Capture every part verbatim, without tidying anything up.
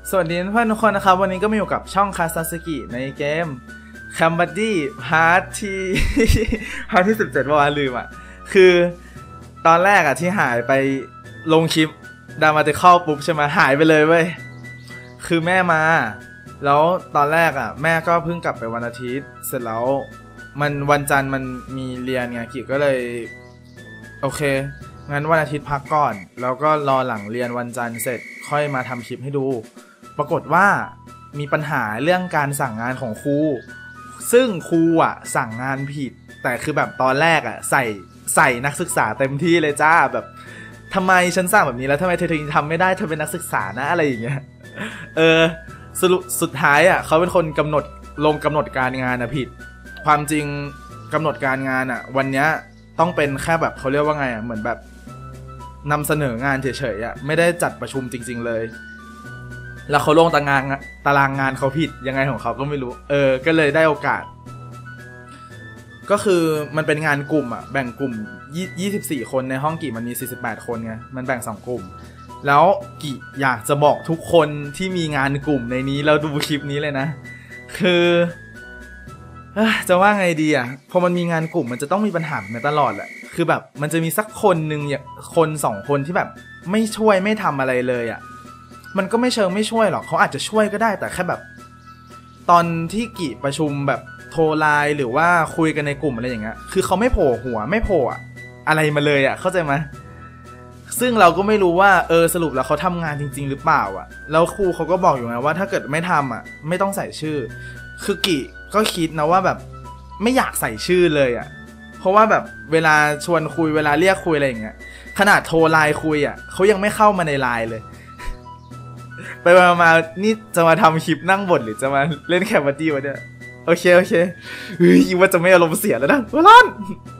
สวัสดีเพื่อนทุกคนนะครับวันนี้ก็มาอยู่กับช่องคาซาสึกิในเกมคัมบัดดี้พาร์ทที่พาร์ทที่สิบเจ็ดว่าลืมอ่ะคือตอนแรกอ่ะที่หายไปลงคลิปดามาเตเข้าปุ๊บใช่ไหมหายไปเลยเว้ยคือแม่มาแล้วตอนแรกอ่ะแม่ก็เพิ่งกลับไปวันอาทิตย์เสร็จแล้วมันวันจันทร์มันมีเรียนไงกิก็เลยโอเคงั้นวันอาทิตย์พักก่อนแล้วก็รอหลังเรียนวันจันทร์เสร็จค่อยมาทำคลิปให้ดูปรากฏว่ามีปัญหาเรื่องการสั่งงานของครูซึ่งครูอ่ะสั่งงานผิดแต่คือแบบตอนแรกอ่ะใส่ใส่นักศึกษาเต็มที่เลยจ้าแบบทำไมฉันสั่งแบบนี้แล้วทำไมเธอถึงทำไม่ได้เธอเป็นนักศึกษานะอะไรอย่างเงี้ยเออสรุปสุดท้ายอ่ะเขาเป็นคนกำหนดลงกำหนดการงานอ่ะผิดความจริงกำหนดการงานอ่ะวันเนี้ยต้องเป็นแค่แบบเขาเรียกว่าไงอ่ะเหมือนแบบนำเสนองานเฉยๆอ่ะไม่ได้จัดประชุมจริงๆเลยแล้วเขาลงตารางตารางงานเขาผิดยังไงของเขาก็ไม่รู้เออก็เลยได้โอกาสก็คือมันเป็นงานกลุ่มอ่ะแบ่งกลุ่มยี่สิบสี่คนในห้องกี่มันมีสี่สิบแปดคนไงมันแบ่งสองกลุ่มแล้วกี่อยากจะบอกทุกคนที่มีงานกลุ่มในนี้แล้วดูคลิปนี้เลยนะคือจะว่าไงดีอ่ะพอมันมีงานกลุ่มมันจะต้องมีปัญหามาตลอดแหละคือแบบมันจะมีสักคนนึงอย่างคนสองคนที่แบบไม่ช่วยไม่ทำอะไรเลยอ่ะมันก็ไม่เชิงไม่ช่วยหรอกเขาอาจจะช่วยก็ได้แต่แค่แบบตอนที่กี่ประชุมแบบโทรไลน์หรือว่าคุยกันในกลุ่มอะไรอย่างเงี้ยคือเขาไม่โผล่หัวไม่โผล่อะไรมาเลยอ่ะเข้าใจไหมซึ่งเราก็ไม่รู้ว่าเออสรุปแล้วเขาทำงานจริงๆหรือเปล่าอ่ะแล้วครูเขาก็บอกอยู่ไงว่าถ้าเกิดไม่ทำอ่ะไม่ต้องใส่ชื่อคือกี่ก็คิดนะว่าแบบไม่อยากใส่ชื่อเลยอ่ะเพราะว่าแบบเวลาชวนคุยเวลาเรียกคุยอะไรอย่างเงี้ยขนาดโทรไลน์คุยอ่ะเขายังไม่เข้ามาในไลน์เลยไปมามานี่จะมาทำคลิปนั่งบ่นหรือจะมาเล่นแคมบัดดี้วะเนี่ยโอเคโอเคเฮ้ยว่าจะไม่อารมณ์เสียแล้วนะวร้อน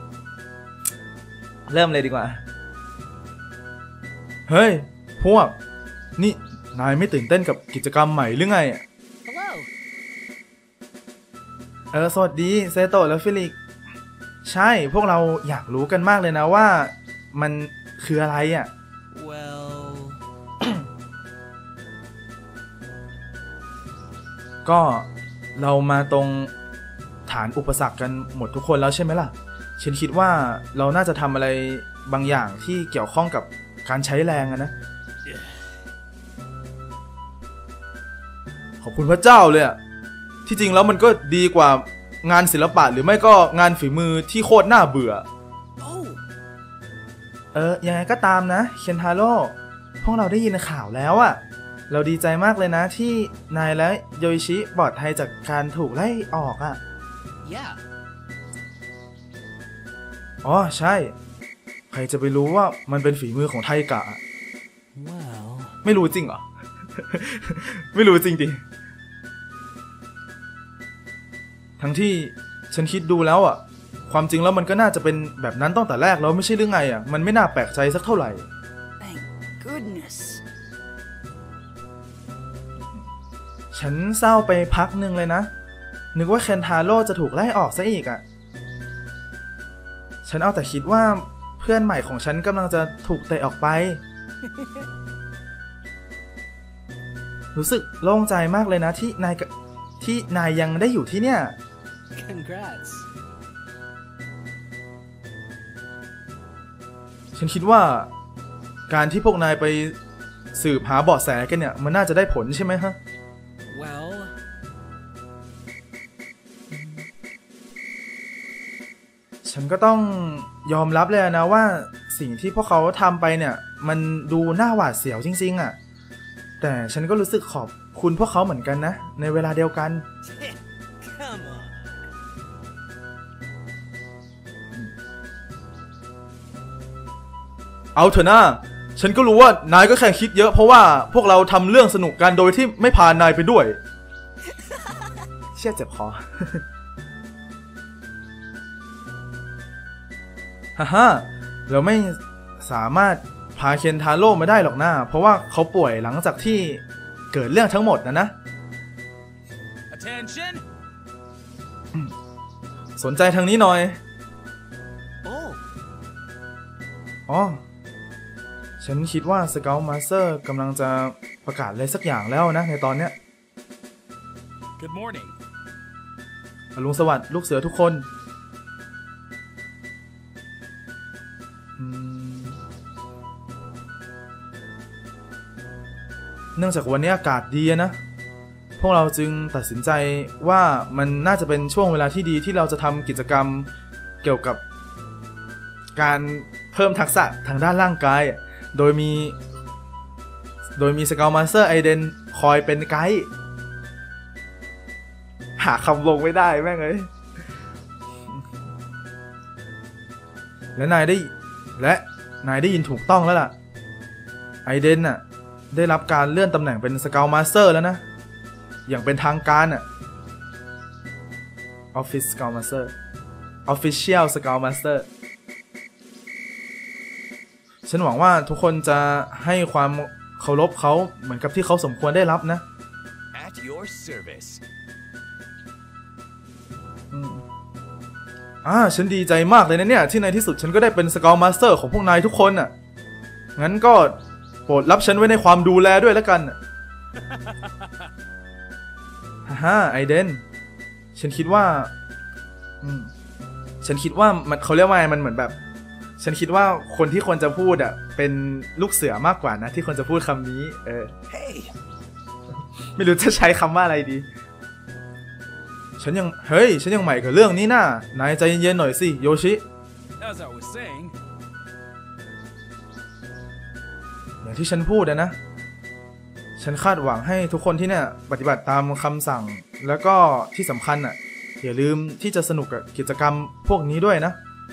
เริ่มเลยดีกว่าเฮ้ยพวกนี่นายไม่ตื่นเต้นกับกิจกรรมใหม่หรือไงอ่ะเออสวัสดีเซโตะและฟิลิกใช่พวกเราอยากรู้กันมากเลยนะว่ามันคืออะไรอ่ะ well ก็เรามาตรงฐานอุปสรรคกันหมดทุกคนแล้วใช่ไหมล่ะฉันคิดว่าเราน่าจะทำอะไรบางอย่างที่เกี่ยวข้องกับการใช้แรงอะนะ yeah. ขอบคุณพระเจ้าเลยอะที่จริงแล้วมันก็ดีกว่างานศิลปะหรือไม่ก็งานฝีมือที่โคตรน่าเบื่อ oh. เออยังไงก็ตามนะเคนทาโร่พวกเราได้ยินข่าวแล้วอะเราดีใจมากเลยนะที่นายและโยอิชิปลอดภัยจากการถูกไล่ออกอ่ะ yeah. อ๋อใช่ใครจะไปรู้ว่ามันเป็นฝีมือของไทกะ wow. ไม่รู้จริงเหรอ ไม่รู้จริงดิทั้งที่ฉันคิดดูแล้วอ่ะความจริงแล้วมันก็น่าจะเป็นแบบนั้นตั้งแต่แรกแล้วไม่ใช่หรือไงอ่ะมันไม่น่าแปลกใจสักเท่าไหร่ Thank goodnessฉันเศร้าไปพักหนึ่งเลยนะนึกว่าเคนทาโร่จะถูกไล่ออกซะอีกอ่ะฉันเอาแต่คิดว่าเพื่อนใหม่ของฉันกำลังจะถูกเตะออกไป รู้สึกโล่งใจมากเลยนะที่นายที่นายยังได้อยู่ที่เนี่ย Congrats ฉันคิดว่าการที่พวกนายไปสืบหาเบาะแสกันเนี่ยมันน่าจะได้ผลใช่ไหมฮะWell ฉันก็ต้องยอมรับเลยนะว่าสิ่งที่พวกเขาทำไปเนี่ยมันดูน่าหวาดเสียวจริงๆอ่ะแต่ฉันก็รู้สึกขอบคุณพวกเขาเหมือนกันนะในเวลาเดียวกันเอาเถอะนะฉันก็รู้ว่านายก็แค่คิดเยอะเพราะว่าพวกเราทำเรื่องสนุกกันโดยที่ไม่พานายไปด้วยเชี่ยเจ็บคอ ฮ่าฮ่าเราไม่สามารถพาเคนทาโร่มาได้หรอกนะเพราะว่าเขาป่วยหลังจากที่เกิดเรื่องทั้งหมดนะนะ Attention สนใจทางนี้หน่อยอ๋อฉันคิดว่าสเกลมาสเตอร์กำลังจะประกาศอะไรสักอย่างแล้วนะในตอนเนี้ย Good morning อรุณสวัสดิ์ลูกเสือทุกคนเนื่องจากวันนี้อากาศดีนะพวกเราจึงตัดสินใจว่ามันน่าจะเป็นช่วงเวลาที่ดีที่เราจะทำกิจกรรมเกี่ยวกับการเพิ่มทักษะทางด้านร่างกายโดยมีโดยมีสเกลมาสเตอร์ไอเดนคอยเป็นไกด์หาคำลงไม่ได้แม่งเลยและนายได้และนายได้ยินถูกต้องแล้วล่ะไอเดนน่ะได้รับการเลื่อนตำแหน่งเป็นสเกลมาสเตอร์แล้วนะอย่างเป็นทางการอ่ะ Office Scout Master Official Scout Master ฉันหวังว่าทุกคนจะให้ความเคารพเขาเหมือนกับที่เขาสมควรได้รับนะ At your service อ่าฉันดีใจมากเลยนะเนี่ยที่ในที่สุดฉันก็ได้เป็นสเกลมาสเตอร์ของพวกนายทุกคนน่ะงั้นก็โปรดรับฉันไว้ในความดูแลด้วยแล้วกันฮ่าฮ่าไอเดนฉันคิดว่าอืมฉันคิดว่ามันเขาเรียกว่ามันเหมือนแบบฉันคิดว่าคนที่ควรจะพูดอ่ะเป็นลูกเสือมากกว่านะที่ควรจะพูดคำนี้เออ Hey ไม่รู้จะใช้คำว่าอะไรดีฉันยังเฮ้ยฉันยังใหม่กับเรื่องนี้น่ะนายใจเย็นๆหน่อยสิโยชิ As I was saying อย่างที่ฉันพูดนะฉันคาดหวังให้ทุกคนที่เนี่ยปฏิบัติตามคำสั่งแล้วก็ที่สำคัญอ่ะอย่าลืมที่จะสนุกกับกิจกรรมพวกนี้ด้วยนะ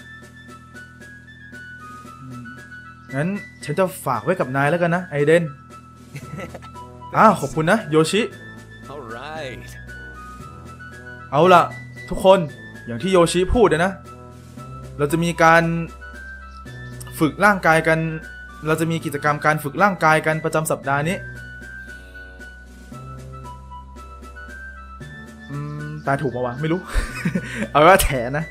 งั้นฉันจะฝากไว้กับนายแล้วกันนะไอเดน อ้าวขอบคุณนะโยชิ Alright เอาล่ะทุกคนอย่างที่โยชิพูดนะเราจะมีการฝึกร่างกายกันเราจะมีกิจกรรมการฝึกร่างกายกันประจำสัปดาห์นี้อืมตาถูกปะวะไม่รู้ เอาว่าแถนะ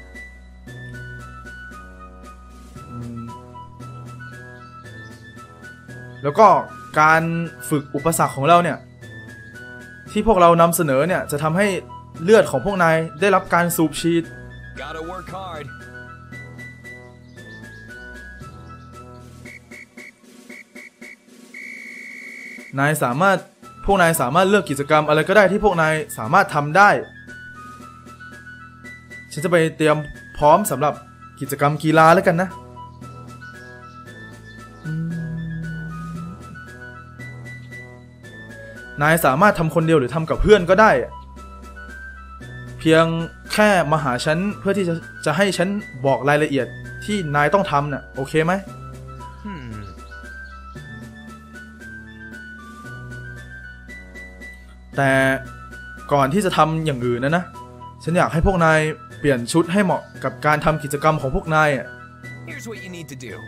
แล้วก็การฝึกอุปสรรคของเราเนี่ยที่พวกเรานำเสนอเนี่ยจะทำให้เลือดของพวกนายได้รับการสูบฉีด Gotta work hard นายสามารถพวกนายสามารถเลือกกิจกรรมอะไรก็ได้ที่พวกนายสามารถทำได้ฉันจะไปเตรียมพร้อมสำหรับกิจกรรมกีฬาแล้วกันนะนายสามารถทำคนเดียวหรือทำกับเพื่อนก็ได้เพียงแค่มาหาฉันเพื่อที่จะจะให้ฉันบอกรายละเอียดที่นายต้องทำน่ะโอเคไหม Hmm. แต่ก่อนที่จะทำอย่างอื่นนะนะฉันอยากให้พวกนายเปลี่ยนชุดให้เหมาะกับการทำกิจกรรมของพวกนายอ่ะ Here's what you need to do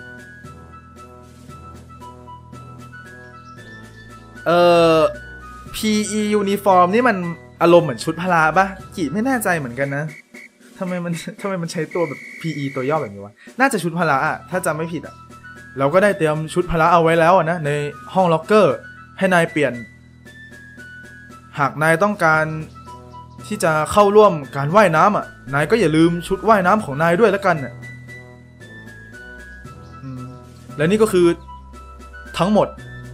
เอ่อ พี อี uniform นี่มันอารมณ์เหมือนชุดพละป่ะกี่ไม่แน่ใจเหมือนกันนะทำไมมันทำไมมันใช้ตัวแบบ พี อี ตัวย่อแบบนี้วะน่าจะชุดพละอ่ะถ้าจำไม่ผิดอ่ะเราก็ได้เตรียมชุดพละเอาไว้แล้วนะในห้องล็อกเกอร์ให้นายเปลี่ยนหากนายต้องการที่จะเข้าร่วมการว่ายน้ำอ่ะนายก็อย่าลืมชุดว่ายน้ำของนายด้วยแล้วกันน่ะและนี่ก็คือทั้งหมด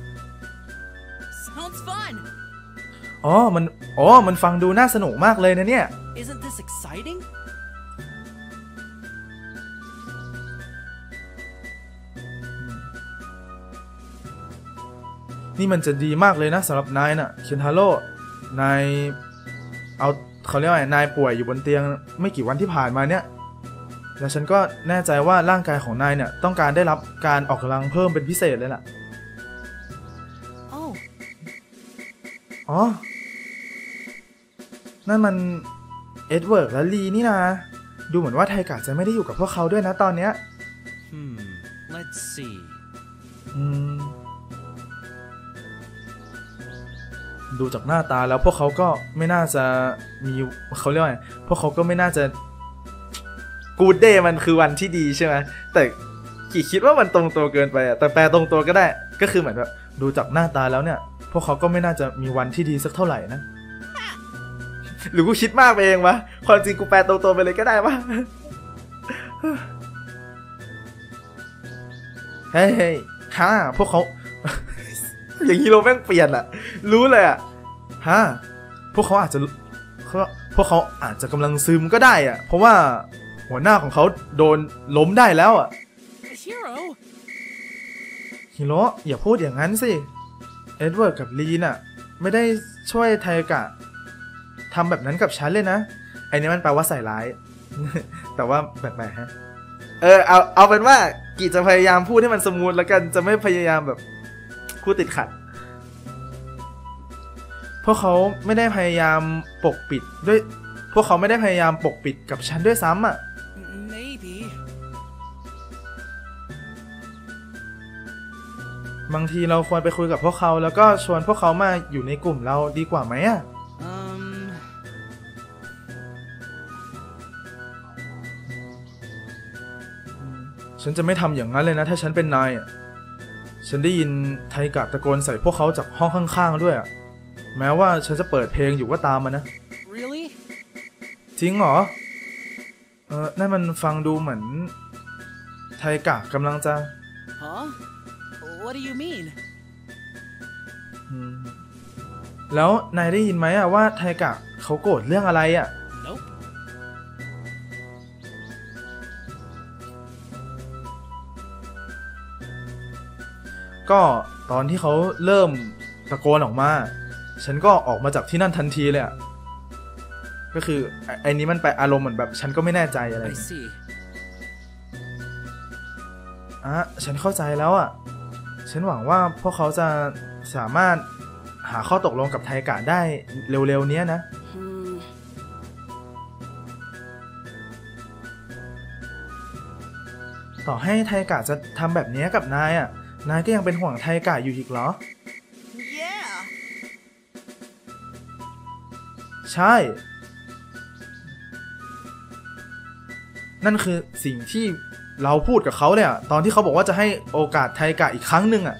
Sounds fun. อ๋อมันอ๋อมันฟังดูน่าสนุกมากเลยนะเนี่ย Isn't this exciting? นี่มันจะดีมากเลยนะสำหรับนายน่ะเคนทาโร่นายเอาเขาเรียกว่านายป่วยอยู่บนเตียงไม่กี่วันที่ผ่านมาเนี่ยแล้วฉันก็แน่ใจว่าร่างกายของนายเนี่ยต้องการได้รับการออกกำลังเพิ่มเป็นพิเศษเลยล่ะ Oh. อ๋อนั่นมันเอ็ดเวิร์ดและลีนี่นะดูเหมือนว่าไทกะจะไม่ได้อยู่กับพวกเขาด้วยนะตอนเนี้ย Hmm. Let's see. อืมดูจากหน้าตาแล้วพวกเขาก็ไม่น่าจะมีเขาเรียกว่าไงพวกเขาก็ไม่น่าจะกูดเดย์มันคือวันที่ดีใช่ไหมแต่กี่คิดว่ามันตรงตัวเกินไปอะแต่แปลตรงตัวก็ได้ก็คือเหมือนแบบดูจากหน้าตาแล้วเนี่ยพวกเขาก็ไม่น่าจะมีวันที่ดีสักเท่าไหร่นะหรือกูคิดมากไปเองวะความจริงกูแปลตรงตัวไปเลยก็ได้วะเฮ้ยเฮ้ยฮ่าพวกเขา อย่างฮีโร่แม่งเปลี่ยนอะรู้เลยอะฮ่าพวกเขาอาจจะพวกเขาอาจจะกำลังซึมก็ได้อะเพราะว่าหัวหน้าของเขาโดนล้มได้แล้วอะ Hero? ฮิโร่อย่าพูดอย่างนั้นสิเอ็ดเวิร์ดกับลีน่ะไม่ได้ช่วยไทกะทำแบบนั้นกับฉันเลยนะไอ้นี่มันแปลว่าใส่ร้าย แต่ว่าแปลกๆฮะเออเอาเอาเป็นว่ากีจะพยายามพูดให้มันสมูทแล้วกันจะไม่พยายามแบบพูดติดขัดพวกเขาไม่ได้พยายามปกปิดด้วยพวกเขาไม่ได้พยายามปกปิดกับฉันด้วยซ้ำอ่ะ Maybe. บางทีเราควรไปคุยกับพวกเขาแล้วก็ชวนพวกเขามาอยู่ในกลุ่มเราดีกว่าไหมอ่ะ Um. ฉันจะไม่ทำอย่างนั้นเลยนะถ้าฉันเป็นนายอ่ะฉันได้ยินไทกะตะโกนใส่พวกเขาจากห้องข้างๆด้วยอ่ะแม้ว่าฉันจะเปิดเพลงอยู่ก็ตามมันนะ Really? จริงเหรอเออนั่นมันฟังดูเหมือนไทกะกำลังจะ Huh? What do you mean? อืมแล้วนายได้ยินไหมอ่ะว่าไทกะเขาโกรธเรื่องอะไรอ่ะ Nope. ก็ตอนที่เขาเริ่มตะโกนออกมาฉันก็ออกมาจากที่นั่นทันทีเลยอ่ะก็คือไอ้นี้มันไปอารมณ์เหมือนแบบฉันก็ไม่แน่ใจอะไร I see. อ่ะฉันเข้าใจแล้วอ่ะฉันหวังว่าพวกเขาจะสามารถหาข้อตกลงกับไทกะได้เร็วๆเนี้ยนะ Hmm. ต่อให้ไทกะจะทำแบบนี้กับนายอ่ะนายก็ยังเป็นห่วงไทกะอยู่อีกเหรอ Yeah. ใช่ นั่นคือสิ่งที่เราพูดกับเขาเลยอ่ะตอนที่เขาบอกว่าจะให้โอกาสไทกะอีกครั้งหนึ่งอ่ะ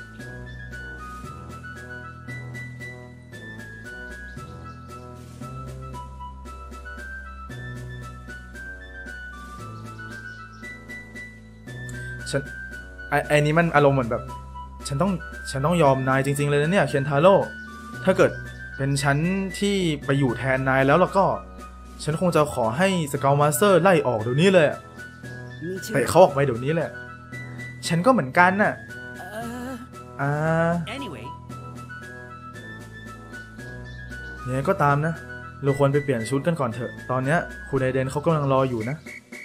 ฉันไอ้ไอ้นี้มันอารมณ์เหมือนแบบฉันต้องฉันต้องยอมนายจริงๆเลยนะเนี่ยเคนทาโร่ถ้าเกิดเป็นฉันที่ไปอยู่แทนนายแล้วแล้วก็ฉันคงจะขอให้สเกลมาสเตอร์ไล่ออกเดี๋ยวนี้เลยเ Me ตะ too. เขาออกไปเดี๋ยวนี้เลยฉันก็เหมือนกันน่ะ Uh. อ่า Anyway. ยังไงก็ตามนะเราควรไปเปลี่ยนชุดกันก่อนเถอะตอนเนี้ยคุณไดเดนเขากำลังรออยู่นะ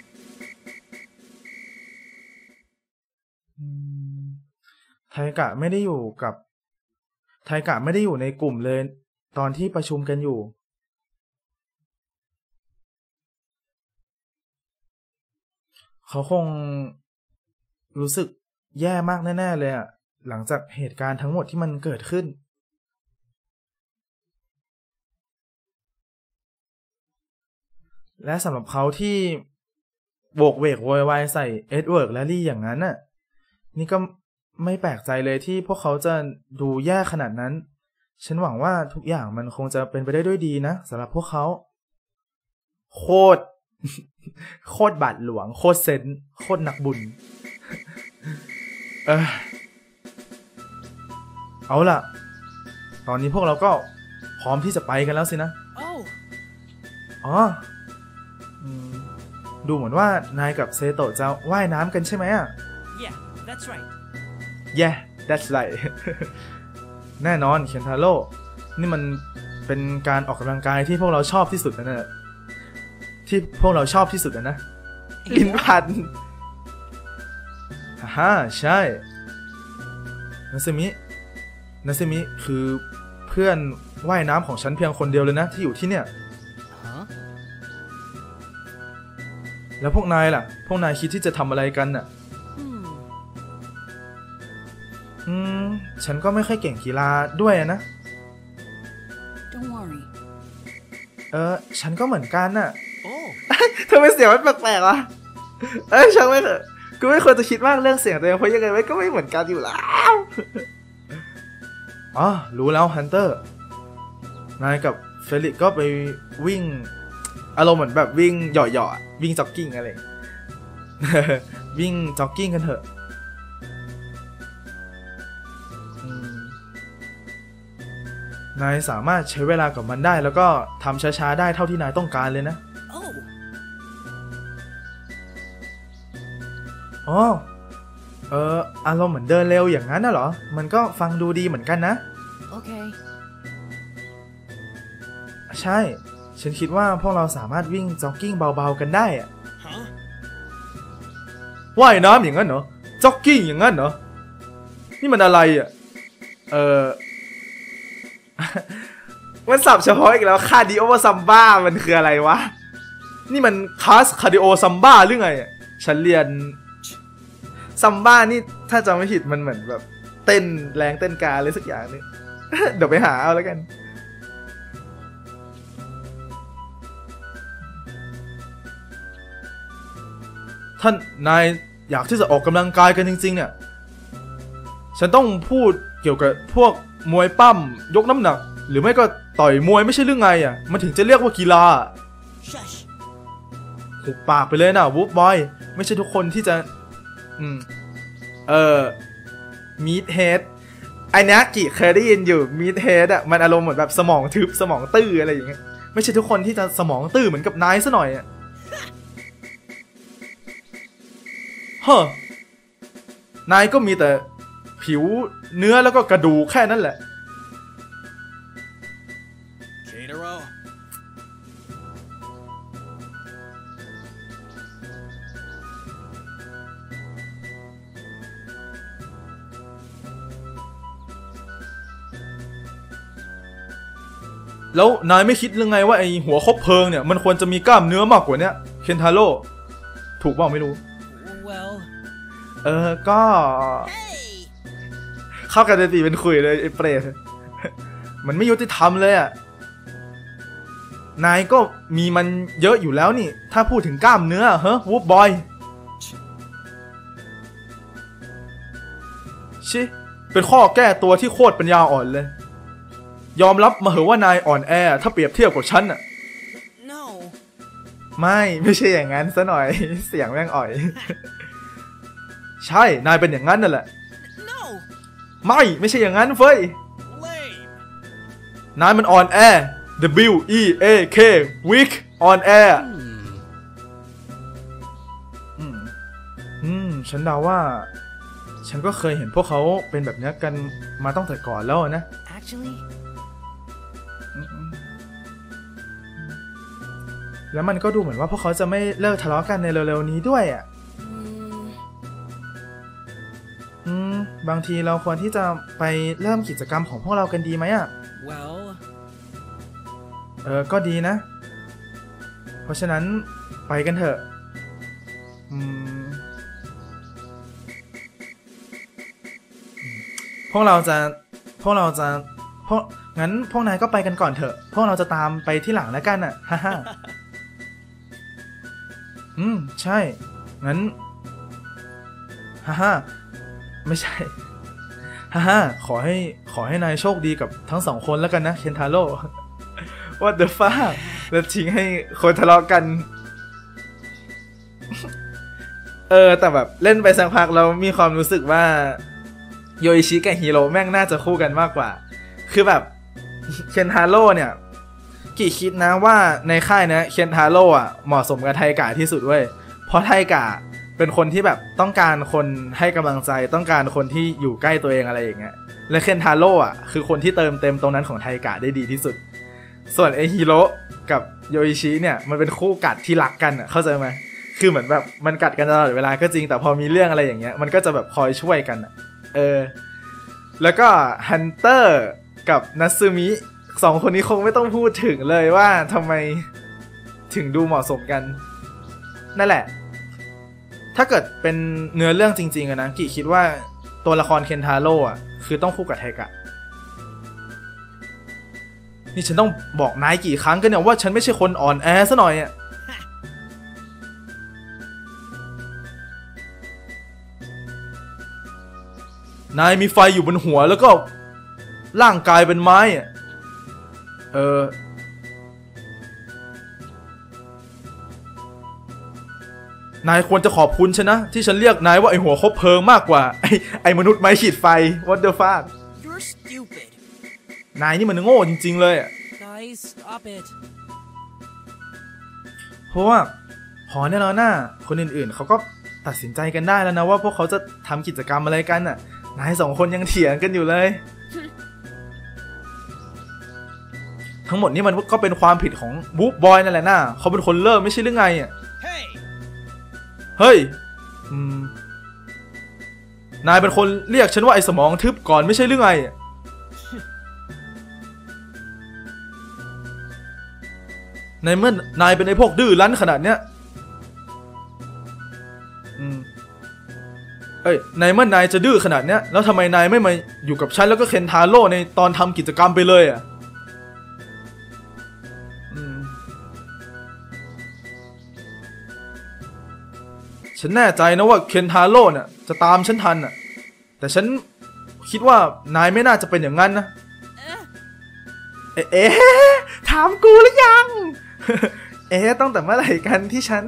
ไทกะไม่ได้อยู่กับไทกะไม่ได้อยู่ในกลุ่มเลยตอนที่ประชุมกันอยู่เขาคงรู้สึกแย่มากแน่ๆเลยอะหลังจากเหตุการณ์ทั้งหมดที่มันเกิดขึ้นและสำหรับเขาที่โบกเวกโวยวายใส่เอ็ดเวิร์ดและลี่อย่างนั้นน่ะนี่ก็ไม่แปลกใจเลยที่พวกเขาจะดูแย่ขนาดนั้นฉันหวังว่าทุกอย่างมันคงจะเป็นไปได้ด้วยดีนะสำหรับพวกเขาโคตร โคตรบาทหลวงโคตรเซนโคตรนักบุญ เออเอาล่ะตอนนี้พวกเราก็พร้อมที่จะไปกันแล้วสินะ Oh. อ๋ออืมดูเหมือนว่านายกับเซโตะจะว่ายน้ำกันใช่ไหมอ่ะ Yeah, that's right. Yeah that's right แน่นอนเคนทาโร่นี่มันเป็นการออกกำลังกายที่พวกเราชอบที่สุดนะเนี่ยที่พวกเราชอบที่สุดนะนะลิ้นพันฮ่าใช่นาซึมินาซึมิคือเพื่อนว่ายน้ำของฉันเพียงคนเดียวเลยนะที่อยู่ที่เนี่ย Huh? แล้วพวกนายล่ะพวกนายคิดที่จะทำอะไรกันน่ะ Hmm. อืมฉันก็ไม่ค่อยเก่งกีฬาด้วยนะ Don't worry. เออฉันก็เหมือนกันน่ะ Oh. ทำไมเสียงมันแปลกๆวะเอ้ยช่างไม่เถอะกูไม่ควรจะคิดมากเรื่องเสียงตัวเองเพราะยังไงไว้ก็ไม่เหมือนกันอยู่แล้วอ๋อรู้แล้วฮันเตอร์นายกับเฟลิกก็ไปวิ่งอารมณ์เหมือนแบบวิ่งเหยาะๆวิ่งจ็อกกิ้งอะไร วิ่งจ็อกกิ้งกันเถอะนายสามารถใช้เวลากับมันได้แล้วก็ทำช้าๆได้เท่าที่นายต้องการเลยนะ Oh. อ๋อเอออารมณ์เหมือนเดินเร็วอย่างนั้นน่ะเหรอมันก็ฟังดูดีเหมือนกันนะ Okay. ใช่ฉันคิดว่าพวกเราสามารถวิ่งจ็อกกิ้งเบาๆกันได้อะ Huh? ว่ายน้ำอย่างนั้นเหรอจ็อกกิ้งอย่างนั้นเหรอนี่มันอะไรอ่ะเออ มันสับเฉพาะอีกแล้วคาร์ดิโอซัมบ้ามันคืออะไรวะนี่มันคลาสคาร์ดิโอซัมบ้าหรือไงอ่ะฉันเรียนซัมบ้านี่ถ้าจำไม่ผิดมันเหมือนแบบเต้นแรงเต้นกาอะไรสักอย่างนึง เดี๋ยวไปหาเอาแล้วกันท่านนายอยากที่จะออกกำลังกายกันจริงๆเนี่ยฉันต้องพูดเกี่ยวกับพวกมวยปั้มยกน้ำหนักหรือไม่ก็ต่อยมวยไม่ใช่เรื่องไงอ่ะมันถึงจะเรียกว่ากีฬา Shush. หุบปากไปเลยนะวูฟบอยไม่ใช่ทุกคนที่จะอืมเออมีดเฮดไอ้นี้กี่เคยได้ยินอยู่มีดเฮดอ่ะมันอารมณ์เหมือนแบบสมองทึบสมองตื้ออะไรอย่างเงี้ยไม่ใช่ทุกคนที่จะสมองตื้อเหมือนกับนายซะหน่อยอ่ะเฮ้อนายก็มีแต่ผิวเนื้อแล้วก็กระดูกแค่นั้นแหละ Catero. แล้วนายไม่คิดหรือไงว่าไอหัวคบเพลิงเนี่ยมันควรจะมีกล้ามเนื้อมากกว่านี้เคนทาโร่ถูกเปล่าไม่รู้ Well. เออก็ Hey. เข้ากันจะตีเป็นคุยเลยไอ้เปรต มันไม่ยุติธรรมเลยอ่ะนายก็มีมันเยอะอยู่แล้วนี่ถ้าพูดถึงกล้ามเนื้อเฮ้วูฟบอยชิเป็นข้อแก้ตัวที่โคตรปัญญาอ่อนเลยยอมรับมาเหอะว่านายอ่อนแอถ้าเปรียบเทียบกับฉันอ่ะ No. ไม่ไม่ใช่อย่างนั้นซะหน่อย เสียงแม่งอ่อย ใช่นายเป็นอย่างนั้นนั่นแหละ No. ไม่ไม่ใช่อย่างนั้นเฟ้ย Lame. นายมันอ่อนแอ W E A K weak อ่อนแอ Hmm. อืมอืมฉันเดาว่า ฉันก็เคยเห็นพวกเขาเป็นแบบนี้กันมาตั้งแต่ก่อนแล้วนะ Actually. แล้วมันก็ดูเหมือนว่าพวกเขาจะไม่เลิกทะเลาะกันในเร็วๆนี้ด้วยอ่ะ Mm. อืมบางทีเราควรที่จะไปเริ่มกิจกรรมของพวกเรากันดีไหมอ่ะ Well. เออก็ดีนะ เพราะฉะนั้นไปกันเถอะอืมพวกเราจะพวกเราจะพวกงั้นพวกนายก็ไปกันก่อนเถอะพวกเราจะตามไปที่หลังแล้วกันอ่ะ ฮ่าฮ่าอืมใช่งั้นฮ่าฮ่าไม่ใช่ฮ่าฮ่าขอให้ขอให้นายโชคดีกับทั้งสองคนแล้วกันนะเคนทาโร่ What the fuck แล้วทิ้งให้คนทะเลาะกัน เออแต่แบบเล่นไปสักพักเรามีความรู้สึกว่าโยอิชิกับฮีโร่แม่งน่าจะคู่กันมากกว่าคือแบบเคนทาโร่เนี่ยกี่คิดนะว่าในค่ายนะเคนทาโร่อ่ะเหมาะสมกับไทกะที่สุดเว้ยเพราะไทกะเป็นคนที่แบบต้องการคนให้กำลังใจต้องการคนที่อยู่ใกล้ตัวเองอะไรอย่างเงี้ยและเคนทาโร่อ่ะคือคนที่เติมเต็มตรงนั้นของไทกะได้ดีที่สุดส่วนไอฮีโร่กับโยอิชิเนี่ยมันเป็นคู่กัดที่รักกันอ่ะเข้าใจไหมคือเหมือนแบบมันกัดกันตลอดเวลาก็จริงแต่พอมีเรื่องอะไรอย่างเงี้ยมันก็จะแบบคอยช่วยกันอ่ะเออแล้วก็ฮันเตอร์กับนัตสึมิสองคนนี้คงไม่ต้องพูดถึงเลยว่าทำไมถึงดูเหมาะสมกันนั่นแหละถ้าเกิดเป็นเนื้อเรื่องจริงๆอะนะกี่คิดว่าตัวละครเคนทาโร่อะคือต้องคู่กับไทกะนี่ฉันต้องบอกนายกี่ครั้งกันเนี่ยว่าฉันไม่ใช่คนอ่อนแอซะหน่อยอะนายมีไฟอยู่บนหัวแล้วก็ร่างกายเป็นไม้อะเออนายควรจะขอบคุณฉันนะที่ฉันเรียกนายว่าไอหัวคบเพลิงมากกว่าไอไอมนุษย์ไม้ขีดไฟ What the fuck You're stupid. นายนี่มันโง่จริงๆเลยอ่ะ Guys, stop it. เพราะว่าพอแน่นอนหน้าคนอื่นๆเขาก็ตัดสินใจกันได้แล้วนะว่าพวกเขาจะทำกิจกรรมอะไรกันน่ะนายสองคนยังเถียงกันอยู่เลย ทั้งหมดนี้มันก็เป็นความผิดของบู๊บอยนั่นแหละนะเขาเป็นคนเริ่มไม่ใช่หรือไงอ่ะ Hey. เฮ้ยอืมนายเป็นคนเรียกฉันว่าไอ้สมองทึบก่อนไม่ใช่หรือไงอ่ะ ในเมื่อนายเป็นไอ้พวกดื้อรั้นขนาดเนี้ยอืมเอ้ยในเมื่อนายจะดื้อขนาดเนี้ยแล้วทำไมนายไม่มาอยู่กับฉันแล้วก็เคนทาโร่ในตอนทำกิจกรรมไปเลยอ่ะอืมฉันแน่ใจนะว่าเคนทาโร่เนี่ยจะตามฉันทันอ่ะแต่ฉันคิดว่านายไม่น่าจะเป็นอย่างนั้นนะเอ๊ะเอ๊ะถามกูหรือยัง เอ๊ะตั้งแต่เมื่อไหร่กันที่ฉัน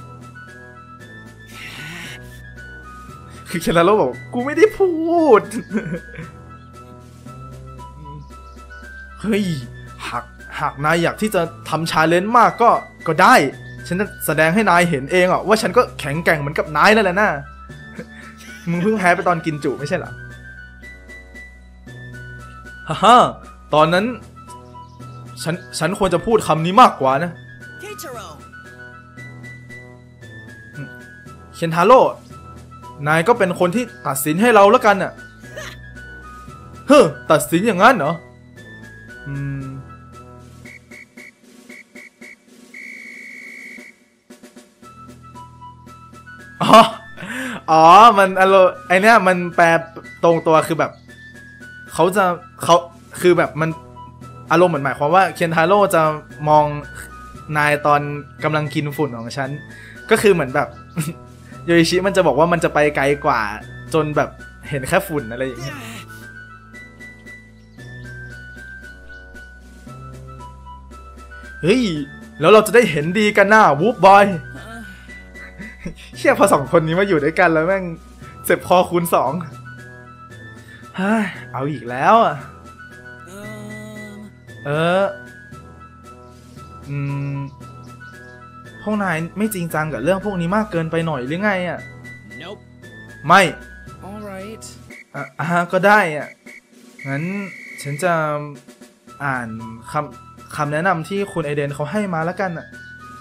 คือเคนทาโร่บอกกูไม่ได้พูด เฮ้ยหากหากนายอยากที่จะทำชาเลนจ์มากก็ก็ได้ฉันจะแสดงให้นายเห็นเองอ่ะว่าฉันก็แข็งแกร่งเหมือนกับนายนั่นแหละนะ มึงเพิ่งแพ้ไปตอนกินจุไม่ใช่เหรอฮ่าฮ่าตอนนั้นฉันฉันควรจะพูดคำนี้มากกว่านะ Keitaro. เคนทาโร่นายก็เป็นคนที่ตัดสินให้เราแล้วกันน่ะ เฮ้อตัดสินอย่างนั้นเหรออืมอ๋ออ๋อมันอารมณ์ไอเนี้ยมันแปลตรงตัวคือแบบเขาจะเขาคือแบบมันอารมณ์เหมือนหมายความว่าเคนทาโร่จะมองนายตอนกำลังกินฝุ่นของฉันก็คือเหมือนแบบ โยอิชิมันจะบอกว่ามันจะไปไกลกว่าจนแบบเห็นแค่ฝุ่นอะไรอย่างเงี้ยเฮ้ยแล้วเราจะได้เห็นดีกันหน้าวูฟบอยเชี่ยพอสองคนนี้มาอยู่ด้วยกันแล้วแม่งเจ็บคอคูณสองเฮ้ยเอาอีกแล้วอ่ะ Um. เอออืมพวกนายไม่จริงจังกับเรื่องพวกนี้มากเกินไปหน่อยหรือไงอ่ะ Nope. ไม่ All right. อ่ะอ่ะก็ได้อ่ะงั้นฉันจะอ่านคำคำแนะนำที่คุณไอเดนเขาให้มาแล้วกันอ่ะ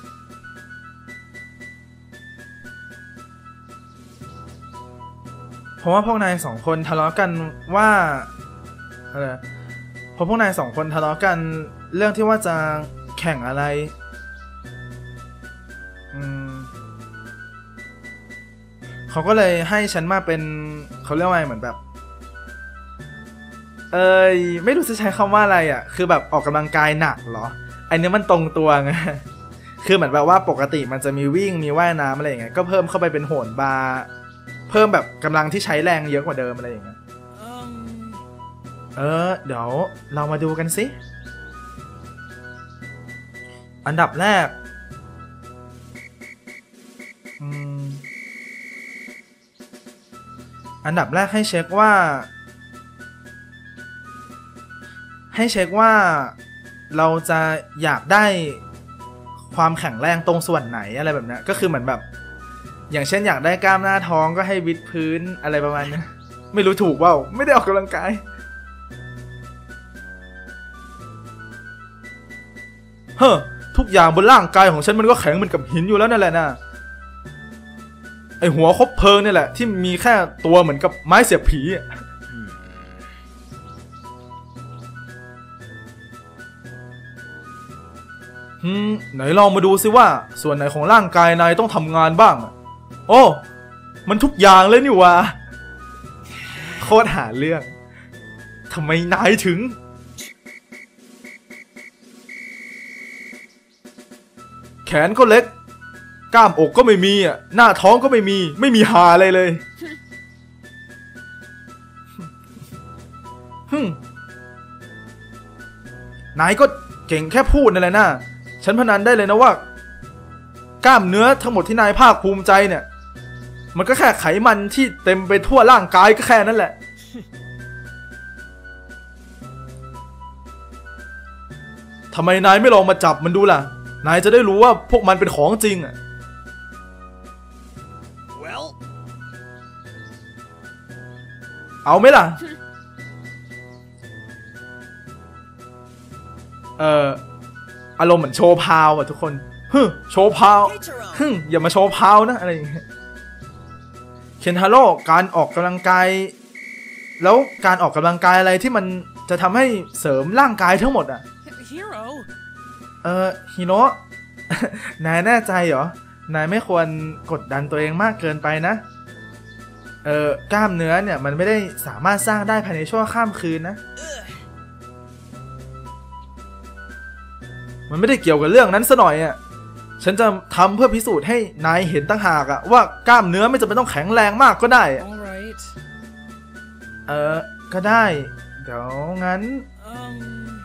เพราะว่าพวกนายสองคนทะเลาะกันว่าอะไรเพราะพวกนายสองคนทะเลาะกันเรื่องที่ว่าจะแข่งอะไรอืมเขาก็เลยให้ฉันมาเป็นเขาเรียกว่าเหมือนแบบเอ้ยไม่รู้จะใช้คำว่าอะไรอ่ะคือแบบออกกำลังกายหนักเหรออันนี้มันตรงตัวไง คือเหมือนแบบว่าปกติมันจะมีวิ่งมีว่ายน้ำอะไรอย่างเงี้ยก็เพิ่มเข้าไปเป็นโหนบาร์เพิ่มแบบกำลังที่ใช้แรงเยอะกว่าเดิมอะไรอย่างเงี้ย Um. เออเดี๋ยวเรามาดูกันสิอันดับแรกอืมอันดับแรกให้เช็คว่าให้เช็คว่าเราจะอยากได้ความแข็งแรงตรงส่วนไหนอะไรแบบนี้ก็คือเหมือนแบบอย่างเช่นอยากได้กล้ามหน้าท้องก็ให้วิดพื้นอะไรประมาณนี้ไม่รู้ถูกว่าไม่ได้ออกกำลังกายเฮ้อทุกอย่างบนร่างกายของฉันมันก็แข็งเหมือนกับหินอยู่แล้วนั่นแหละนะไอหัวคบเพลิงนี่แหละที่มีแค่ตัวเหมือนกับไม้เสียบผีอืมไหนลองมาดูซิว่าส่วนไหนของร่างกายนายต้องทำงานบ้างโอ้มันทุกอย่างเลยนี่วะโคตรหาเรื่องทำไมนายถึงแขนก็เล็กกล้ามอกก็ไม่มีอ่ะหน้าท้องก็ไม่มีไม่มีหาอะไรเลยฮึมนายก็เก่งแค่พูดนั่นแหละนะฉันพนันได้เลยนะว่ากล้ามเนื้อทั้งหมดที่นายภาคภูมิใจเนี่ยมันก็แค่ไขมันที่เต็มไปทั่วร่างกายก็แค่นั้นแหละทำไมนายไม่ลองมาจับมันดูล่ะนายจะได้รู้ว่าพวกมันเป็นของจริงอ่ะ Well เอาไหมล่ะ เอ่ออารมณ์เหมือนโชว์พาวอ่ะทุกคนฮึโชว์พาว Okay, Tyrone. ฮึอย่ามาโชว์พาวนะอะไรอย่างเงี้ยเคนทาโร่การออกกำลังกายแล้วการออกกำลังกายอะไรที่มันจะทำให้เสริมร่างกายทั้งหมดอ่ะ Hero. เออฮิโนะ นายแน่ใจเหรอนายไม่ควรกดดันตัวเองมากเกินไปนะเออกล้ามเนื้อเนี่ยมันไม่ได้สามารถสร้างได้ภายในชั่วข้ามคืนนะมันไม่ได้เกี่ยวกับเรื่องนั้นซะหน่อยอ่ะฉันจะทำเพื่อพิสูจน์ให้นายเห็นตั้งหากอ่ะว่ากล้ามเนื้อไม่จำเป็นต้องแข็งแรงมากก็ได้ All right. เออก็ได้เดี๋ยวงั้น Um.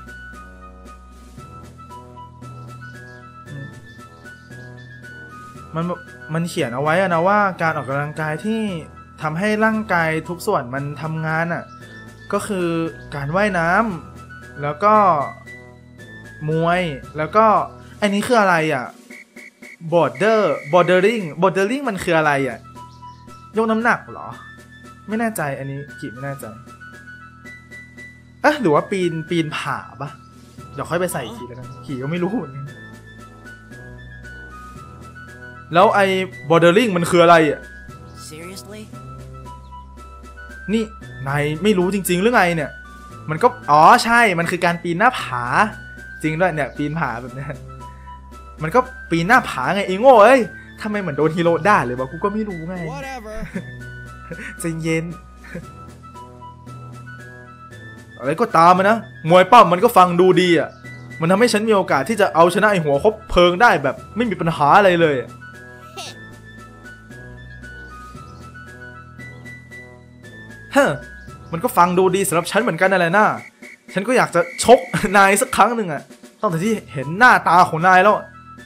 มันมันเขียนเอาไว้อะนะว่าการออกกำลังกายที่ทำให้ร่างกายทุกส่วนมันทำงานอ่ะก็คือการว่ายน้ำแล้วก็มวยแล้วก็อันนี้คืออะไรอ่ะ border bordering bordering มันคืออะไรอ่ะยกน้ำหนักเหรอไม่แน่ใจอันนี้กี่ไม่แน่ใจเอ๊ะหรือว่าปีนปีนผาปะเดี๋ยวค่อยไปใส่ขี่แล้วกันขี่ก็ไม่รู้เหมือนกันแล้วไอ้ bordering มันคืออะไรอ่ะ Seriously? นี่นายไม่รู้จริงๆหรือไงเนี่ยมันก็อ๋อใช่มันคือการปีนหน้าผาจริงด้วยเนี่ยปีนผาแบบนี้มันก็ปีนหน้าผาไงเองโง่เอ้ยทำไมเหมือนโดนฮีโร่ด่าเลยวะกูก็ไม่รู้ไง Whatever. ใจเย็นอะไรก็ตามมันนะมวยปั้มมันก็ฟังดูดีอ่ะมันทำให้ฉันมีโอกาสที่จะเอาชนะไอ้หัวคบเพลิงได้แบบไม่มีปัญหาอะไรเลยฮะมันก็ฟังดูดีสำหรับฉันเหมือนกันนั่นแหละนะฉันก็อยากจะชกนายสักครั้งหนึ่งอ่ะตั้งแต่ที่เห็นหน้าตาของนายแล้ว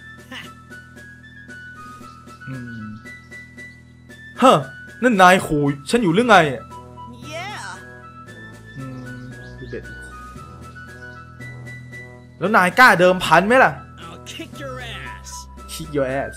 อืมฮะนั่นนายขู่ฉันอยู่หรือไง Yeah. อืมเด็ดแล้วนายกล้าเดิมพันไหมล่ะ I'll kick your ass. Kick your ass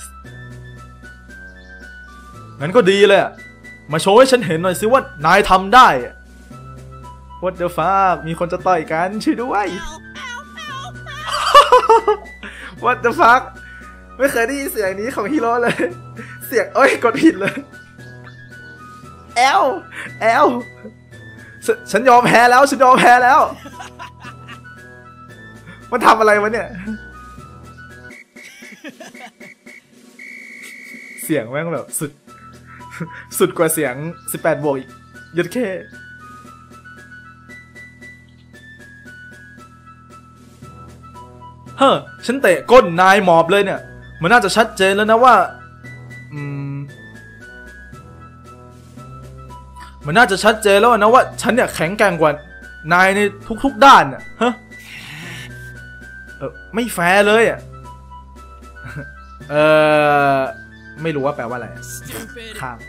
งั้นก็ดีเลยอ่ะมาโชว์ให้ฉันเห็นหน่อยสิว่านายทำได้ What the fuck มีคนจะต่อยกันช่วยด้วย Ow, ow, ow, What the fuck ไม่เคยได้ยินเสียงนี้ของฮีโร่เลย เสียงเอ้ยกดผิดเลยแอลแอลฉฉันยอมแพ้แล้วฉันยอมแพ้แล้ว มันทำอะไรวะเนี่ย เสียงแม่งแบบสุดสุดกว่าเสียงสิบแปดบวกอีกยัดแค่เฮ้อฉันเตะก้นนายหมอบเลยเนี่ยมันน่าจะชัดเจนแล้วนะว่าอืมมันน่าจะชัดเจนแล้วนะว่าฉันเนี่ยแข็งแกร่งกว่านายในทุกๆด้านน่ะฮะเออไม่แฟร์เลยอ่ะเออไม่รู้ว่าแปลว่าอะไร Stupid. ข้าม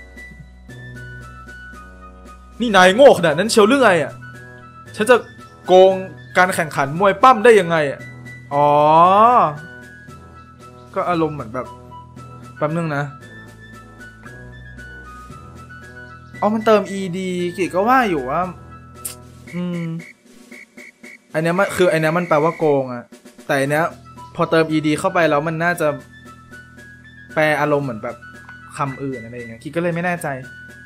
นี่นายโง่ขนาดนั้นเชียวหรือไงอ่ะฉันจะโกงการแข่งขันมวยปั้มได้ยังไงอ่ะอ๋อก็อารมณ์เหมือนแบบแป๊บนึงนะเอามันเติม อี ดี กิก็ว่าอยู่ว่าอืมอันเนี้ยมันคืออันเนี้ยมันแปลว่าโกงอะแต่อันเนี้ยพอเติม อี ดี เข้าไปแล้วมันน่าจะแปลอารมณ์เหมือนแบบคำอื่นอะไรอย่างเงี้ยกิก็เลยไม่แน่ใจ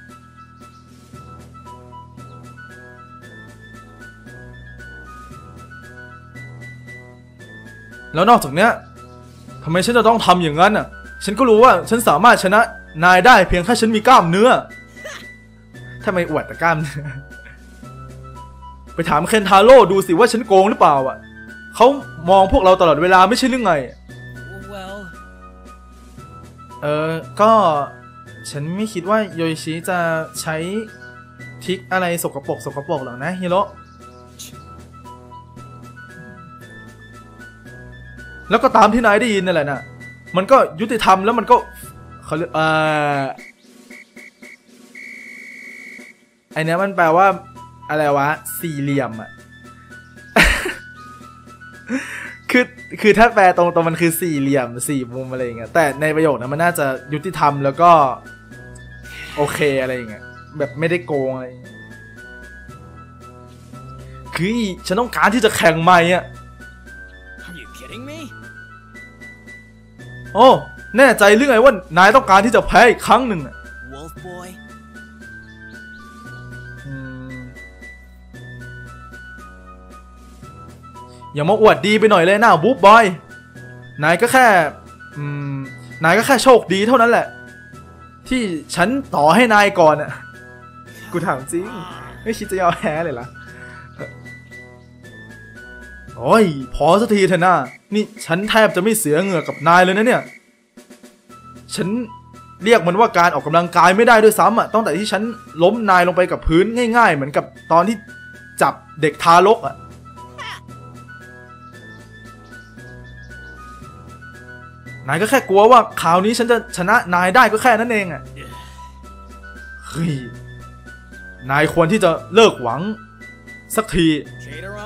แล้วนอกจากเนี้ยทำไมฉันจะต้องทำอย่างนั้นอ่ะฉันก็รู้ว่าฉันสามารถชนะนายได้เพียงแค่ฉันมีกล้ามเนื้อทำไมอวดแต่กล้ามเนื้อไปถามเคนทาโร่ดูสิว่าฉันโกงหรือเปล่าอ่ะเขามองพวกเราตลอดเวลาไม่ใช่หรือไง Well. เออก็ฉันไม่คิดว่าโยชิจะใช้ทริคอะไรสกปรกสกปรกหรอกนะฮิโร่แล้วก็ตามที่นายได้ยินนั่นแหละนะมันก็ยุติธรรมแล้วมันก็เขาเรียกเอ่อไอเนี้ยมันแปลว่าอะไรวะสี่เหลี่ยมอะ คือคือถ้าแปลตรงตรงมันคือสี่เหลี่ยมสี่มุมอะไรอย่างเงี้ยแต่ในประโยคนั้นมันน่าจะยุติธรรมแล้วก็โอเคอะไรอย่างเงี้ยแบบไม่ได้โกงอะไรอย่างเงี้ยคือฉันต้องการที่จะแข่งใหม่อะ Are you kidding me? โอ้แน่ใจหรือไงว่านายต้องการที่จะแพ้อีกครั้งหนึ่งอะ Wolf boy? อืมอย่ามาอวดดีไปหน่อยเลยนะบุ๊บบอยนายก็แค่อืมนายก็แค่โชคดีเท่านั้นแหละที่ฉันต่อให้นายก่อนอะกูถามจริงไม่คิดจะยอมแพ้เลยล่ะโอ้ยพอสักทีเถอะนะนี่ฉันแทบจะไม่เสียเหงื่อกับนายเลยนะเนี่ยฉันเรียกมันว่าการออกกำลังกายไม่ได้ด้วยซ้ำอ่ะตั้งแต่ที่ฉันล้มนายลงไปกับพื้นง่ายๆเหมือนกับตอนที่จับเด็กทารกอ่ะนายก็แค่กลัวว่าคราวนี้ฉันจะชนะนายได้ก็แค่นั้นเองอ่ะเฮ้ยนายควรที่จะเลิกหวังสักที Keitaro?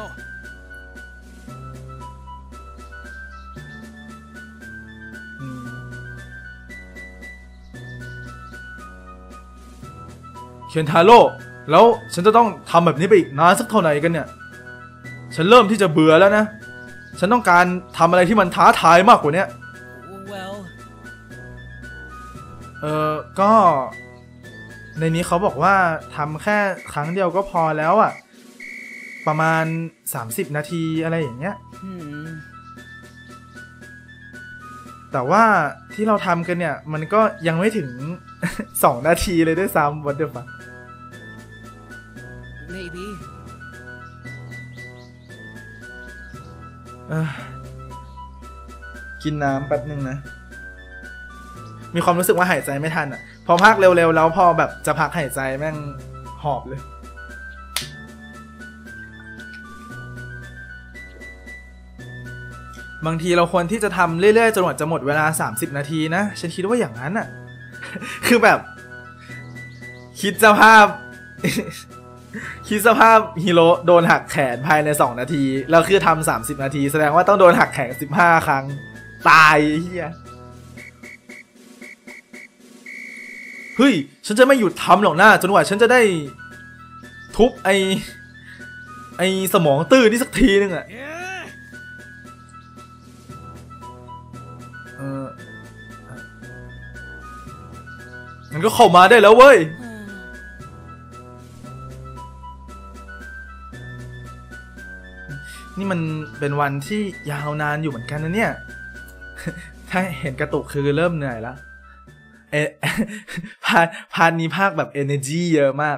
เคนทาโร่แล้วฉันจะต้องทำแบบนี้ไปอีกนานสักเท่าไหร่กันเนี่ยฉันเริ่มที่จะเบื่อแล้วนะฉันต้องการทำอะไรที่มันท้าทายมากกว่านี้ Well, เออก็ในนี้เขาบอกว่าทำแค่ครั้งเดียวก็พอแล้วอะประมาณสามสิบนาทีอะไรอย่างเงี้ย hmm. แต่ว่าที่เราทำกันเนี่ยมันก็ยังไม่ถึง สองนาทีเลยด้วยซ้ำ what the fuck Maybe. เอ้อกินน้ำแป๊บนึงนะมีความรู้สึกว่าหายใจไม่ทันอ่ะพอพักเร็วๆแล้วพอแบบจะพักหายใจแม่งหอบเลยบางทีเราควรที่จะทำเรื่อยๆจนกว่าจะหมดเวลาสามสิบนาทีนะฉันคิดว่าอย่างนั้นอ่ะ คือแบบคิดสภาพ คิดสภาพฮีโร่โดนหักแขนภายในสองนาทีแล้วคือทำสามสิบนาทีแสดงว่าต้องโดนหักแขนสิบห้าครั้งตายเฮียเฮ้ยฉันจะไม่หยุดทำหรอกนะจนกว่าฉันจะได้ทุบไอไอสมองตื้อนี่สักทีนึงอะ Yeah. เออมันก็เข้ามาได้แล้วเว้ยนี่มันเป็นวันที่ยาวนานอยู่เหมือนกันนะเนี่ย ถ้าเห็นกระตุกคือเริ่มเหนื่อยแล้วเอ พาร์ทพาร์ทนี้ภาคแบบ energy เยอะมาก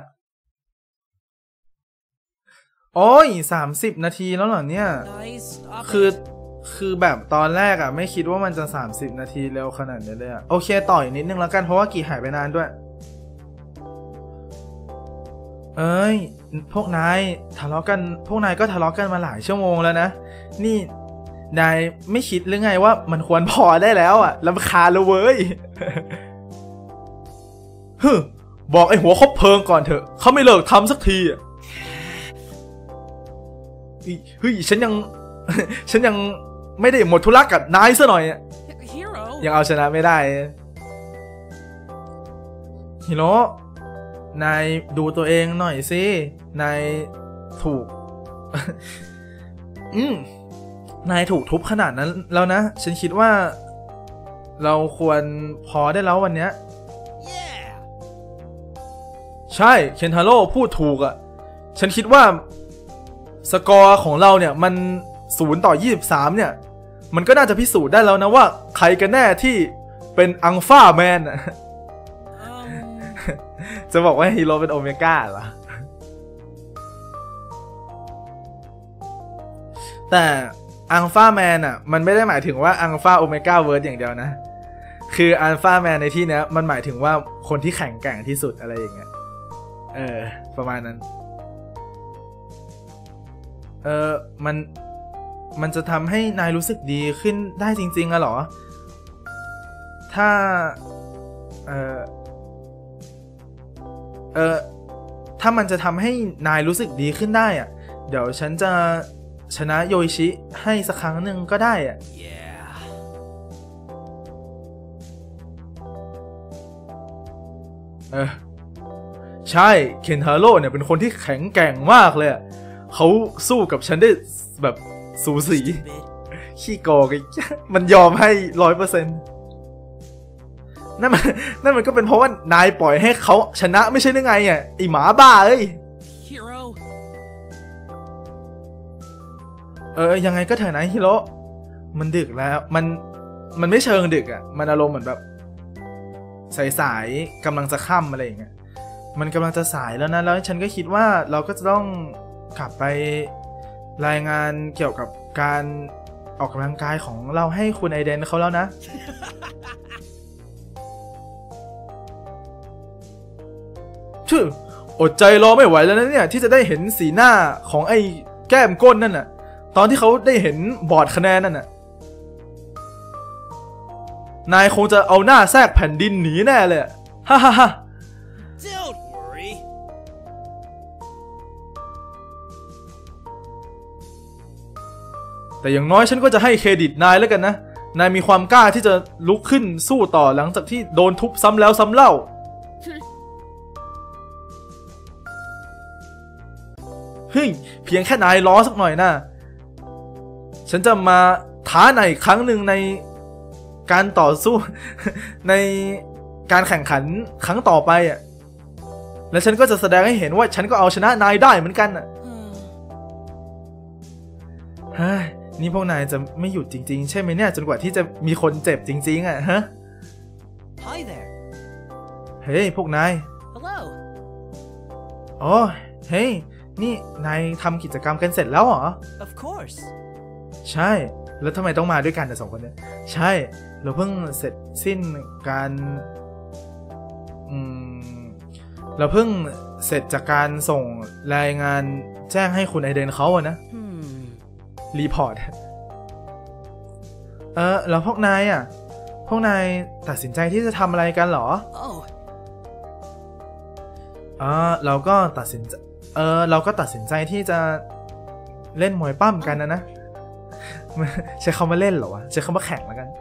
โอ้ยสามสิบนาทีแล้วเหรอเนี่ย Nice. Stop คือ it. คือแบบตอนแรกอ่ะไม่คิดว่ามันจะสามสิบนาทีเร็วขนาดนี้เลยอ่ะโอเคต่ออีกนิดนึงแล้วกันเพราะว่ากี่หายไปนานด้วยเอ้ยพวกนายทะเลาะกันพวกนายก็ทะเลาะกันมาหลายชั่วโมงแล้วนะนี่นายไม่คิดหรือไงว่ามันควรพอได้แล้วอ่ะรำคาญแล้วเว้ย ฮึบอกไอ้หัวคบเพลิงก่อนเถอะเขาไม่เลิกทำสักทีอ่ะเฮ้ยฉันยัง ฉันยังไม่ได้หมดธุระกับนายซะหน่อยอ่ะ Hero. ยังเอาชนะไม่ได้ฮิโร่นายดูตัวเองหน่อยสินายถูก อืมนายถูกทุบขนาดนั้นแล้วนะฉันคิดว่าเราควรพอได้แล้ววันเนี้ย Yeah. ใช่เคนทาโร่พูดถูกอ่ะฉันคิดว่าสกอร์ของเราเนี่ยมันศูนย์ต่อยี่สิบสามเนี่ยมันก็น่าจะพิสูจน์ได้แล้วนะว่าใครกันแน่ที่เป็นอังฟ้าแมนอ่ะ Um. จะบอกว่าฮีโร่เป็นโอเมก้าเหรอ แต่อังฟ้าแมนอ่ะมันไม่ได้หมายถึงว่าอังฟ้าโอเมก้าเวิร์ดอย่างเดียวนะคืออัลฟาแมนในที่เนี้ยมันหมายถึงว่าคนที่แข็งแกร่งที่สุดอะไรอย่างเงี้ยเออประมาณนั้นเออมันมันจะทำให้นายรู้สึกดีขึ้นได้จริงๆอะเหรอถ้าเออเออถ้ามันจะทำให้นายรู้สึกดีขึ้นได้อะเดี๋ยวฉันจะชนะโยอิชิให้สักครั้งหนึ่งก็ได้อะ Yeah. เออใช่เคนทาโร่เนี่ยเป็นคนที่แข็งแกร่งมากเลยเขาสู้กับฉันได้แบบสูสี Stupid. ขี้โกงมันยอมให้ร้อยเปอร์เซ็นต์นั่นมันนั่นมันก็เป็นเพราะว่านายปล่อยให้เขาชนะไม่ใช่หรือไงอ่ะไอหมาบ้าเอ้ย Hero. เออยังไงก็เถอะนะฮิโร่มันดึกแล้วมันมันไม่เชิงดึกอ่ะมันอารมณ์เหมือนแบบสายๆกำลังจะค่ำอะไรอย่างเงี้ยมันกำลังจะสายแล้วนะแล้วฉันก็คิดว่าเราก็จะต้องกลับไปรายงานเกี่ยวกับการออกกำลังกายของเราให้คุณไอเดนเขาแล้วนะ ชื่ออดใจรอไม่ไหวแล้วนะเนี่ยที่จะได้เห็นสีหน้าของไอ้แก้มก้นนั่นน่ะตอนที่เขาได้เห็นบอร์ดคะแนนนั่นน่ะนายคงจะเอาหน้าแทรกแผ่นดินหนีแน่เลยฮ่าฮ่าฮ่า Don't worry. แต่อย่างน้อยฉันก็จะให้เครดิตนายแล้วกันนะนายมีความกล้าที่จะลุกขึ้นสู้ต่อหลังจากที่โดนทุบซ้ำแล้วซ้ำเล่าเฮ้ยเพียงแค่นายล้อสักหน่อยนะฉันจะมาท้านายอีกครั้งหนึ่งในการต่อสู้ ในการแข่งขันครั้งต่อไปอ่ะและฉันก็จะแสดงให้เห็นว่าฉันก็เอาชนะนายได้เหมือนกันอ่ะ เฮ้ยนี่พวกนายจะไม่หยุดจริงๆใช่ไหมเนี่ยจนกว่าที่จะมีคนเจ็บจริงๆอ่ะฮะ Hi there. เฮ้ยพวกนาย Hello. อ๋อเฮ้ยนี่นายทำกิจกรรมกันเสร็จแล้วเหรอ Of course. ใช่แล้วทำไมต้องมาด้วยกันแต่สองคนเนี่ยใช่เราเพิ่งเสร็จสิ้นการอืมเราเพิ่งเสร็จจากการส่งรายงานแจ้งให้คุณไอเดนเขาอะนะ Hmm. รีพอร์ตเออแล้วพวกนายอ่ะพวกนายตัดสินใจที่จะทำอะไรกันเหรอ Oh. เออเราก็ตัดสินใจเออเราก็ตัดสินใจที่จะเล่นมวยปั้มกันนะนะใช้คำว่าเล่นเหรอวะใช้คำว่าแข่งแล้วกัน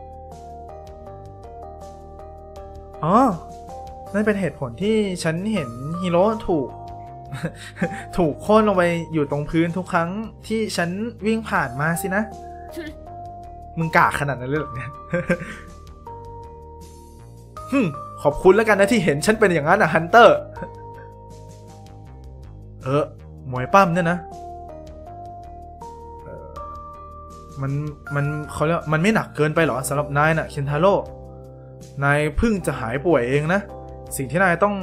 อ๋อนั่นเป็นเหตุผลที่ฉันเห็นฮีโร่ถูก ถูกโค่นลงไปอยู่ตรงพื้นทุกครั้งที่ฉันวิ่งผ่านมาสินะ มึงกากขนาดนั้นเลยเหรอเนี่ย ฮึขอบคุณแล้วกันนะที่เห็นฉันเป็นอย่างนั้นอะฮันเตอร์ เออมวยปั้มเนี่ยนะเออมันมันเขาเรียกมันไม่หนักเกินไปหรอสำหรับนายน่ะเคนทาโร่นายเพิ่งจะหายป่วยเองนะสิ่งที่นายต้อง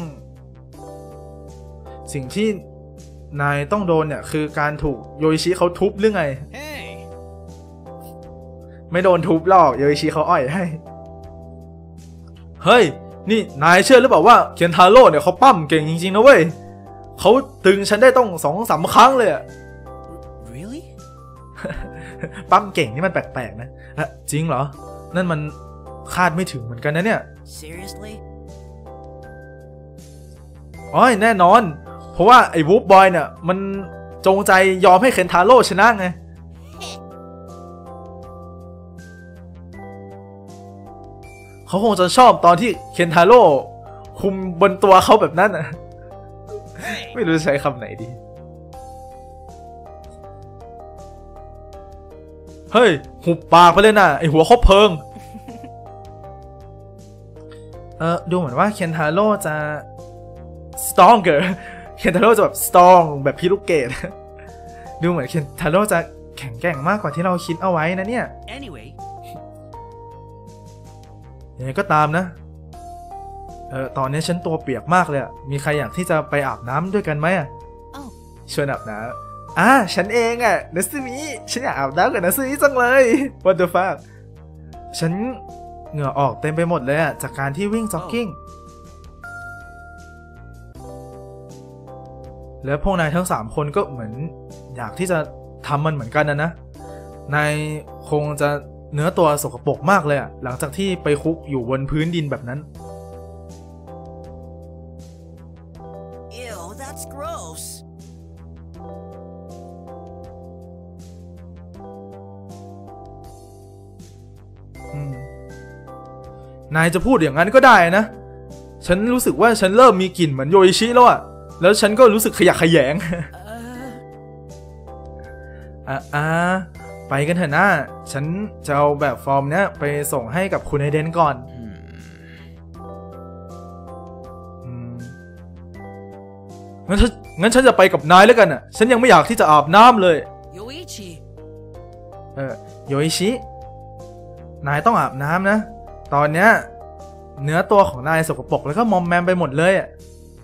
สิ่งที่นายต้องโดนเนี่ยคือการถูกโยอิชิเขาทุบหรือไง Hey. ไม่โดนทุบหรอกโยอิชิเขาอ่อยให้เฮ้ยนี่นายเชื่อหรือเปล่าว่าเคนทาโร่เนี่ยเขาปั้มเก่งจริงๆนะเว้ยเขาตึงฉันได้ต้องสองสามครั้งเลยอะ Really? ปั้มเก่งนี่มันแปลกๆนะอะจริงเหรอนั่นมันคาดไม่ถึงเหมือนกันนะเนี่ย Seriously? อ๋อแน่นอนเพราะว่าไอ้วูฟบอยเนี่ยมันจงใจยอมให้เคนทาโร่ชนะไงเขาคงจะชอบตอนที่เคนทาโร่คุมบนตัวเขาแบบนั้นนะ ไม่รู้จะใช้คำไหนดีเฮ้ยหุบปากไปเลยนะไอหัวคบเพลิง เออดูเหมือนว่าเคนทาโร่จะ stronger เคนทาโร่จะแบบ strong แบบพิรุเกต ดูเหมือนเคนทาโร่จะแข็งแกร่งมากกว่าที่เราคิดเอาไว้นะเนี่ย Anyway. ยังไงก็ตามนะเออตอนนี้ฉันตัวเปียกมากเลยอะมีใครอยากที่จะไปอาบน้ำด้วยกันไหมอะ Oh. ชวนอาบน้ำอ่ะฉันเองอะนัสมิฉันอยากอาบน้ำกับนัสมิจังเลย What the fuck ฉันเหงื่อออกเต็มไปหมดเลยอะจากการที่วิ่งจ็อกกิ้ง แล้วพวกนายทั้งสามคนก็เหมือนอยากที่จะทำมันเหมือนกันนะนะนายคงจะเนื้อตัวสกปรกมากเลยอะหลังจากที่ไปคุกอยู่บนพื้นดินแบบนั้น Ew, that's gross. อืมนายจะพูดอย่างนั้นก็ได้นะ ฉันรู้สึกว่าฉันเริ่มมีกลิ่นเหมือนโยอิชิแล้วอะแล้วฉันก็รู้สึกขยะแขยง Uh, อ่ะอ่ะไปกันเถอะนะฉันจะเอาแบบฟอร์มเนี้ยไปส่งให้กับคุณไอเดนก่อน Hmm. อืมงั้นฉันงั้นฉันจะไปกับนายแล้วกันอ่ะฉันยังไม่อยากที่จะอาบน้ำเลย Yoichi. เออโยอิชินายต้องอาบน้ำนะตอนเนี้ยเนื้อตัวของนายสกปรกแล้วก็มอมแมมไปหมดเลยอ่ะ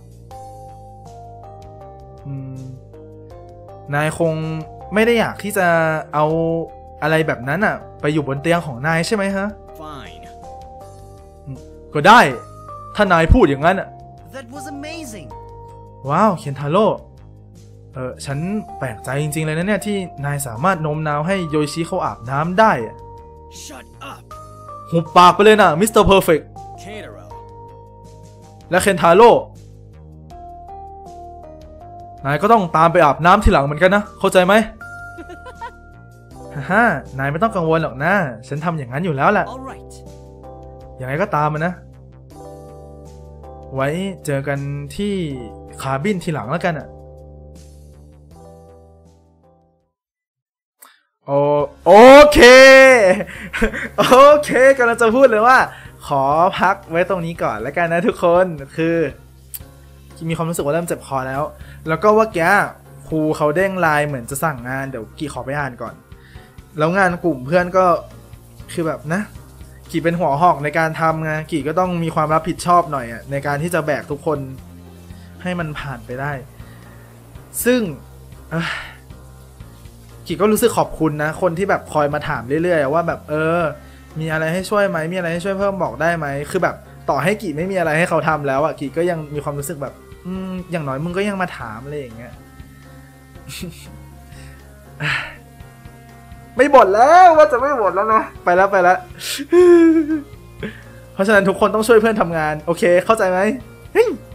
อืมนายคงไม่ได้อยากที่จะเอาอะไรแบบนั้นอ่ะไปอยู่บนเตียงของนายใช่ไหมฮะ Fine. ก็ได้ถ้านายพูดอย่างนั้นอ่ะ That was amazing. ว้าวเคนทาโร่เออฉันแปลกใจจริงๆเลยนะเนี่ยที่นายสามารถโน้มน้าวให้โยชิเขาอาบน้ำได้อะ Shut up, หุบปากไปเลยนะมิสเตอร์เพอร์เฟกต์ Keitaro. และเคนทาโร่นายก็ต้องตามไปอาบน้ำทีหลังเหมือนกันนะเข้าใจไหม ฮ่าฮ่านายไม่ต้องกังวลหรอกนะฉันทำอย่างนั้นอยู่แล้วแหละ All right. ยังไงก็ตามมันนะไว้เจอกันที่คาบินทีหลังแล้วกันอ่ะโอโอเค โอเคกำลังจะพูดเลยว่าขอพักไว้ตรงนี้ก่อนแล้วกันนะทุกคนคือมีความรู้สึกว่าเริ่มเจ็บคอแล้วแล้วก็ว่าแกครูเขาเด้งไลน์เหมือนจะสั่งงานเดี๋ยวกี่ขอไปอ่านก่อนแล้วงานกลุ่มเพื่อนก็คือแบบนะกี่เป็นหัวหอกในการทำไงกี่ก็ต้องมีความรับผิดชอบหน่อยอ่ะในการที่จะแบกทุกคนให้มันผ่านไปได้ซึ่งกี่ก็รู้สึกขอบคุณนะคนที่แบบคอยมาถามเรื่อยๆว่าแบบเออมีอะไรให้ช่วยไหมมีอะไรให้ช่วยเพิ่มบอกได้ไหมคือแบบต่อให้กี่ไม่มีอะไรให้เขาทำแล้วอ่ะกี่ก็ยังมีความรู้สึกแบบอืมอย่างน้อยมึงก็ยังมาถามอะไรอย่างเงี้ย ไม่บ่นแล้วว่าจะไม่บ่นแล้วนะไปแล้วไปแล้ว เพราะฉะนั้นทุกคนต้องช่วยเพื่อนทำงานโอเคเข้าใจไหมเฮ้ย